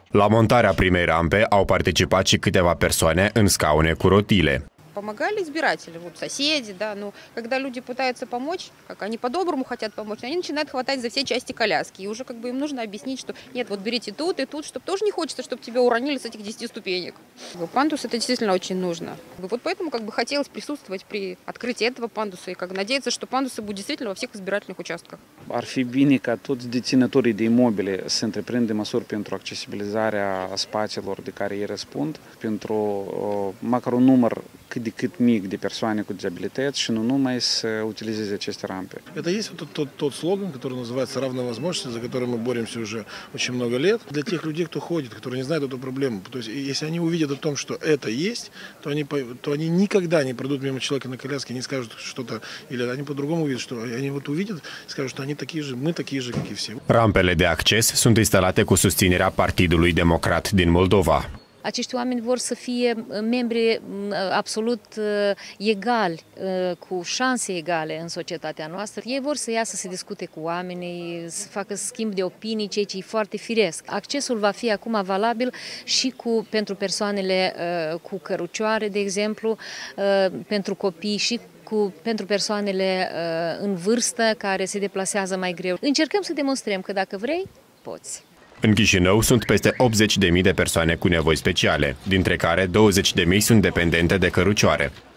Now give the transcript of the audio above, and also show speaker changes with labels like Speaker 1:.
Speaker 1: La montarea primei rampe au participat și câteva persoane în scaune cu rotile.
Speaker 2: Помогали избиратели, вот соседи, да, но когда люди пытаются помочь, как они по-доброму хотят помочь, они начинают хватать за все части коляски, и уже как бы им нужно объяснить, что нет, вот берите тут и тут, чтобы тоже не хочется, чтобы тебя уронили с этих 10 ступенек. Пандус это действительно очень нужно. Вот поэтому как бы хотелось присутствовать при открытии этого пандуса и как надеяться, что пандусы будут действительно во всех избирательных участках.
Speaker 3: Ar fi bine ca toți deținătorii de imobile să întreprindă măsuri pentru accesibilizarea spațiilor de care ei răspund, pentru măcar un număr cât de cât mic de persoane cu dizabilități și nu numai să utilizeze aceste rampe.
Speaker 4: Это есть вот тот слоган, который называется «Равные возможности», за который мы боремся уже очень много лет. Для тех людей, кто ходит, которые не знают эту проблему, то есть если они увидят о том, что это есть, то они никогда не пройдут мимо человека на коляске, не скажут что-то, или они по-другому увидят, что они вот увидят, скажут, что они такие же, мы такие же, как и все.
Speaker 1: Rampele de acces sunt instalate cu susținerea Partidului Democrat din Moldova.
Speaker 5: Acești oameni vor să fie membri absolut egali, cu șanse egale în societatea noastră. Ei vor să iasă să discute cu oamenii, să facă schimb de opinii, ceea ce e foarte firesc. Accesul va fi acum valabil și pentru persoanele cu cărucioare, de exemplu, pentru copii și pentru persoanele în vârstă care se deplasează mai greu. Încercăm să demonstrăm că dacă vrei, poți.
Speaker 1: În Chișinău sunt peste 80.000 de persoane cu nevoi speciale, dintre care 20.000 sunt dependente de cărucioare.